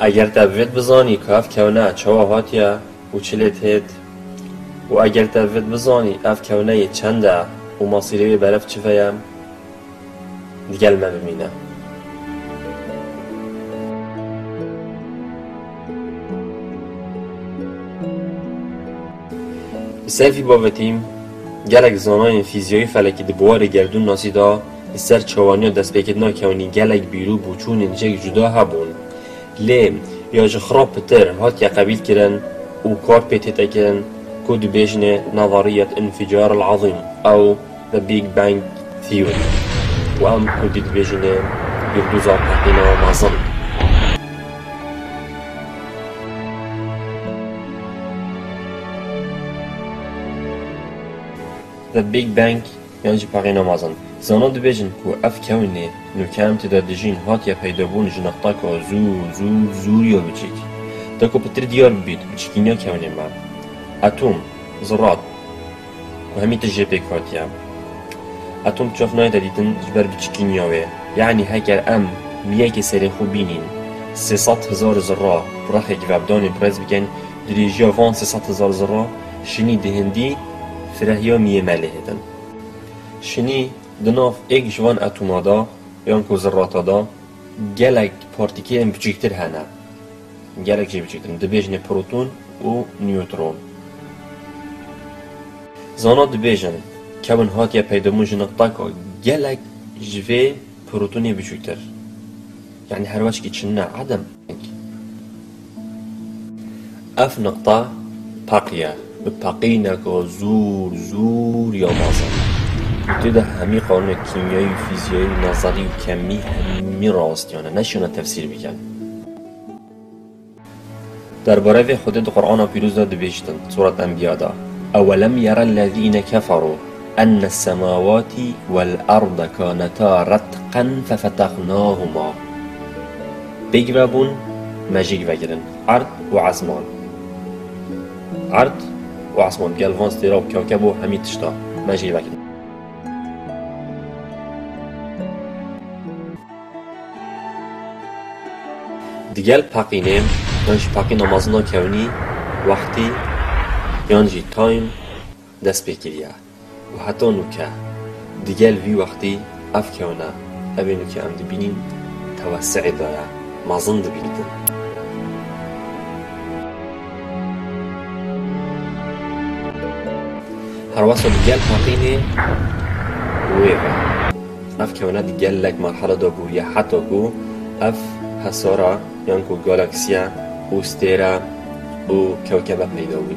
اگر تبوید بزانی که اف کونه چوا هاتیا و چلیت هید و اگر تبوید بزانی اف کونه چنده و مصیره برف چفایم دیگل ما بمینه. سیفی باوتیم گلک زانای فیزیایی فلکی دبوار گردون ناسیدا سر چوانی و دست بکدنا کونی گلک بیرو بوچون انجک جدا هبون لی یا جخراب پتر هات یا قبیل کرن و کار پیتیتا کرن کود بیجنه نظریت انفجار العظیم او The Big Bang Theory و ام کود بیجنه یردوزا پاقینا مازن. The Big Bang یعنی پاقینا مازن. زانا دبیجن که اف کونه نوکام تدادجین هات یا پیدا بون جناقتا که زور یا بچیک تا که پتر دیار بید بچیکینیا کونه ما اتم ذرات و همی تجربه کاتیا اتم چاف نای دادیدن جبر بچیکینیاوه یعنی هکر ام میه که سری خوب بینین 300,000 ذره براخی که وابدانی پرز بکن دریجی آفان 300,000 ذره شنی دهندی فرهیا میه ماله هدن شنی دناف ایک جوان اتومادا یان کو ذراتا دا گلک پارتیکل بچیکتر هنه گلک جی بچیکتر دبیجن پروتون و نیوترون زانا دبیجن کون هات یا پیدامون جنقطا که گلک جوه پروتونی بچیکتر یعنی هر وچ که چنه عدم اف نقطه باقیه بباقینا که زور یا مازن تدا همی قانون کیمیایی و فیزیایی و نظری و کمی همی راستیانه نشونه تفسیر بکن. درباره خود قرآن پیروز داده بیشتن سورة انبیاء دا اولم یر الذین کفروا ان السماوات والارض كانتا رتقا ففتقناهما بگربون مجیگ وگرن عرض و عزمان عرض و عزمان گلوانس دیراب کوکب و همی تشتا مجیگ وگرن دیگل پاقینه یعنی پاقی نمازنا کونی وقتی یعنی تایم دست بکریه و حتی نوکه دیگل وی وقتی اف کونه اوی نوکه ام دبینین توسع داره مازن دبیردن هر واسه دیگل پاقینه ویغه اف کونه دیگل لک مرحله دا بوریه حتی کو اف حسارا یعنی که گالاکسیا و ستیرا و کوکبه پیدا بود.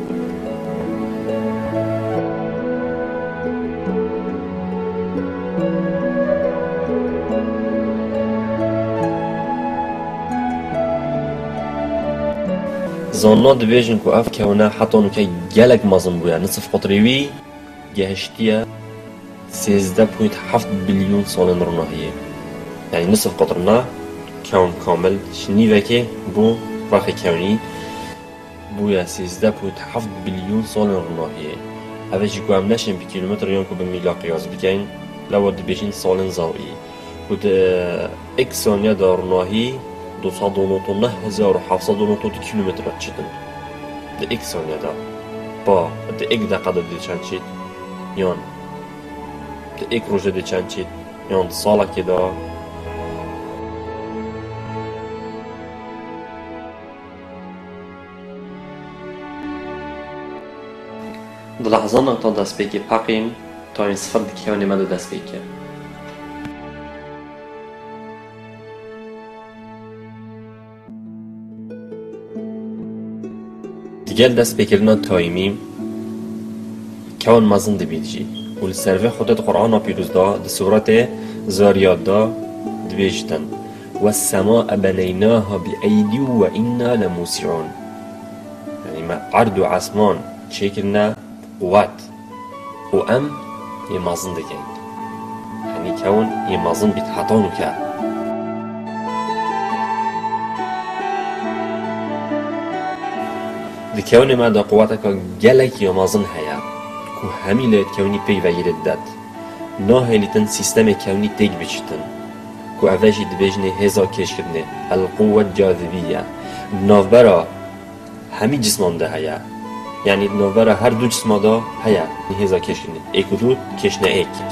زانا دبیجن که اف کونه حتی نوکه گلک مازن بویا نصف قطریوی گهشتیه 13.7 بیلیون سال روناهیه یعنی نصف قطرنا کون کامل شنیوه که بو راخی کونی بویا 13.7 بیلیون سال روناهیه اوشی که هم نشیم بی کیلومتر یان که به میلا قیاس بکن لوا دبیشین سال زاوی و ده ایک ثانیه در روناهی 299,790 کیلومتر چیدن ده ایک ثانیه دا با ده ایک دقیقه دا دی چند چید یان ده ایک روژه دی چند چید یان ساله که دا در لحظه نقطه دست بگی پاقیم تا این صفر دکیانی مدو دست بگی دیگر دست بگیرنا تایمی کون مزن دبیدجی و لسروه خودت قرآن پیروز دا ده سورت زاریات دا دبیجتن و السماء بنیناها بأیدی و اینا لموسعون یعنی ما عرض و عصمان چکرنا قوات و ام يمازن دكين يعني كون يمازن بيتحطون كا دكون ما دا قواتك جلك يمازن هيا كو همي ليت كوني بي وغير داد ناهي لتن سيستم كوني تيك بيشتن كو أفاجي دبيجني هزا كيش كدني القوة الجاذبية نوبرا همي جسمان ده هيا يعني نوبرا هر دو جسما ده هيا هزا كشنه اكدو كشنه اكيك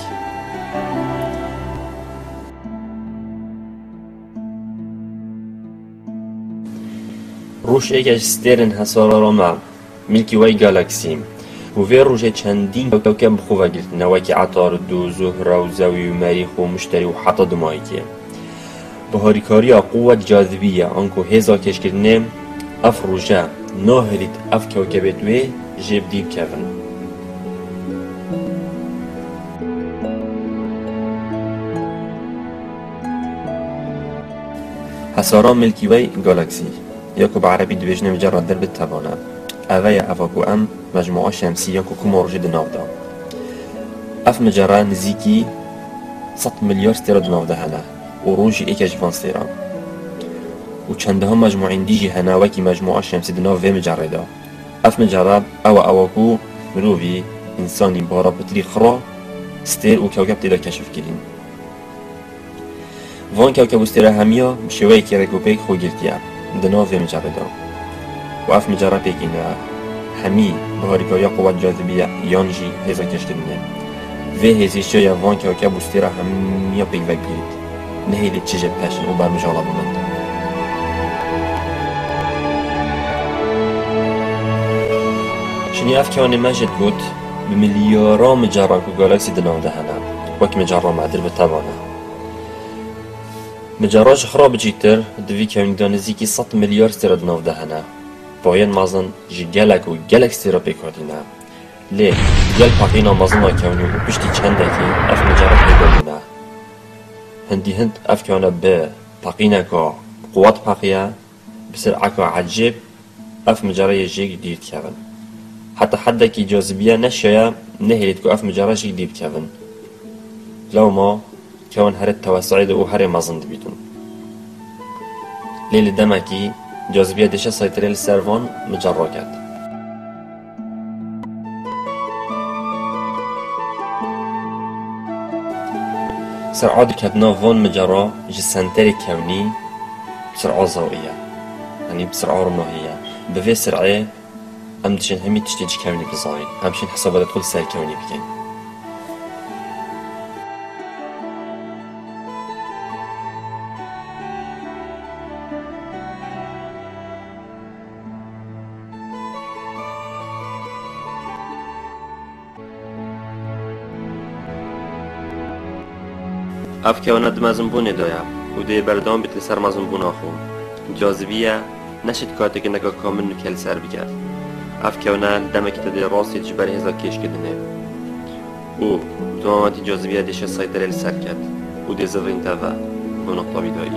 روش اگه سترن حسارا را مع ملکی وای گالاکسیم و وی روشه چندین کوکب خوبه گرتنه وکی عطار دو زهره و زوی و مریخ و مشتری و حتی دمایی که بهاریکاری قوت جاذبیه آنکو هزا کش کردنه اف روشه ناهلیت اف کوکب دوی جیب دیب کفن حسارا ملکی وای گالاکسی یاکو بعربی دویجنه مجرد در بالتبانه اوه افاکو ام مجموعه شمسیه که کم روژه دناف دا اف مجره نزیکی 100 ملیار ستیره دناف ده هنه و روژی ایک اجوان ستیره و چنده هم مجموعین دیجی هنه وکی مجموعه شمسی دناف و مجره دا اف مجره اواکو مروفی انسانی بارا پتری خرا ستیر و کوکب تیده کشف کردین وان کوکب و ستیره همیا بشوهی که رکوپیک خو گرتیه دناف و مجره دا و اف مجره پیکینه همی بهاریکاری قوت جاذبیه یانجی هزا کش کردنه و هزیش جای وان که بوستیره همیا پیک وک بیرید نه هیلی چیجه پشن و برمجالا بمند شنی اف کهانه مجد بود به میلیارا مجره که گالاکسی دناو دهنه وک مجره معدل به طبانه مجراش خراب جیتر دوی کهانی دانزی که 100 میلیار ستیره دناو دهنه باید مازن جی گلک و گلکسی را پیکردینه لی گل پاقینا مازن آکیونی و پشتی چنده که اف مجرد پیکردینه هندی هند اف کیانه به پاقینه که قوت پاقیه بسر عکا عجیب اف مجرد جیگ دیر کردن حتی حده که جاذبیه نشیه نهیلید که اف مجرد جیگ دیر کردن لو ما کون هر توسعید و هر مازن دبیتون لیل دمکی جاذبیه دشه سایتره لسروان مجرا کرد سرعه درکتنا وان مجرا جه سنتر کونی بسرعه زاویه یعنی بسرعه رمناهیه به سرعه هم دشن همی تشتی جه کونی بزاین همشین حسابات کل سر کونی بکن اف کهانه دمازن بونه دایا و دی بردام بیت لسر مازن بونه آخون جاذبیه نشد کاته که نگاه کامل نکل سر بگرد اف کهانه دمکی تا دی راستی جبر هزا کش کدنه و تماماتی جاذبیه دیشه سایتره لسر کرد و دی زفرین تاوه و نقطه بیدایی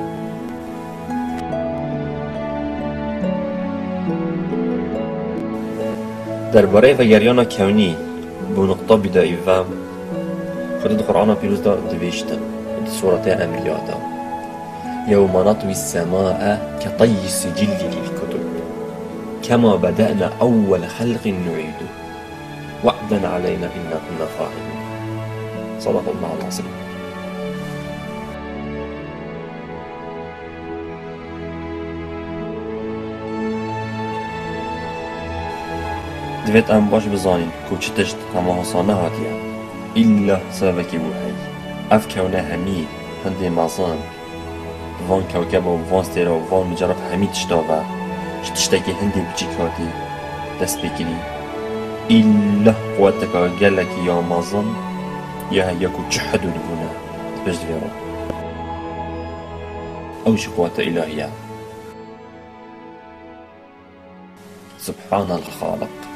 درباره وگریان کونی بو نقطه بیدایی و خود القرآن پیروز دا دویشتن سورة أنبياء دا يوم نطوي السماء كطي السجل للكتب كما بدأنا أول خلق نعيده وعدا علينا إنا كنا فاعلين صدق الله العظيم دویت ام باش بزانین که چتشت همه حسانه هاتیه إلا سببك بوحي أف كونه همي هندي مازان وان كوكب و وان ستيرا و وان مجرد همي تشتاوه شتشتاكي هندي بجيكاتي دست بكري إلا قوتك قالك يا مازان يا يكو جحدو نبونا بجد فيرو أوش قوة إلهية سبحان الخالق